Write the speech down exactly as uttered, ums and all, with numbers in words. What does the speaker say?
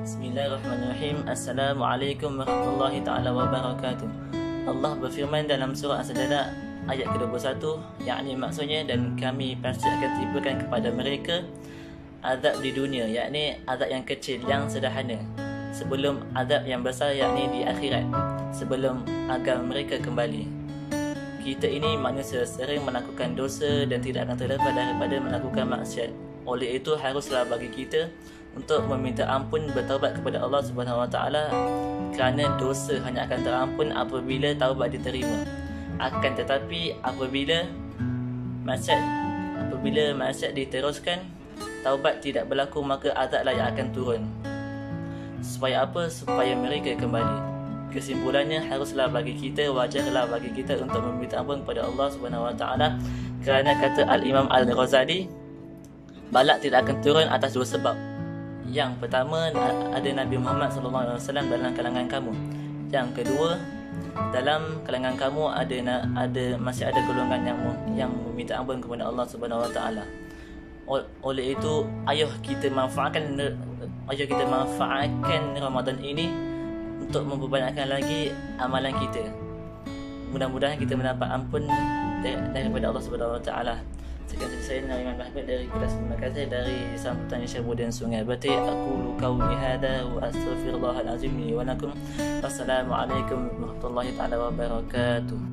Bismillahirrahmanirrahim. Assalamualaikum warahmatullahi ta'ala wabarakatuh. Allah berfirman dalam surah As-Sajdah ayat ke dua puluh satu, yakni maksudnya, dan kami pasti akan tibakan kepada mereka azab di dunia, yakni azab yang kecil, yang sederhana, sebelum azab yang besar, yakni di akhirat, sebelum agar mereka kembali. Kita ini manusia sering melakukan dosa dan tidak akan terlepas daripada melakukan maksiat. Oleh itu haruslah bagi kita untuk meminta ampun, bertaubat kepada Allah Subhanahu Wa Taala, kerana dosa hanya akan terampun apabila taubat diterima. Akan tetapi apabila maksiat apabila maksiat diteruskan, taubat tidak berlaku, maka azablah yang akan turun. Supaya apa? Supaya mereka kembali. Kesimpulannya, haruslah bagi kita, wajarlah bagi kita untuk meminta ampun kepada Allah Subhanahu Wa Taala, kerana kata Al-Imam Al-Ghazali, balak tidak akan turun atas dua sebab. Yang pertama, ada Nabi Muhammad sallallahu alaihi wasallam dalam kalangan kamu. Yang kedua, dalam kalangan kamu ada ada masih ada golongan yang yang meminta ampun kepada Allah Subhanahu Wa Taala. Oleh itu, ayo kita manfaatkan ayo kita manfaatkan Ramadan ini untuk memperbanyakkan lagi amalan kita. Mudah-mudahan kita mendapat ampun daripada Allah Subhanahu Wa Taala. Sekian dari saya, Naiman Mahmud, dari kelas Terima Kasih, dari sambutan Syahbudin Sungai Batik. Aku qauli hadza wa astaghfirullahal azim li wa lakum. Wassalamualaikum warahmatullahi taala wabarakatuh.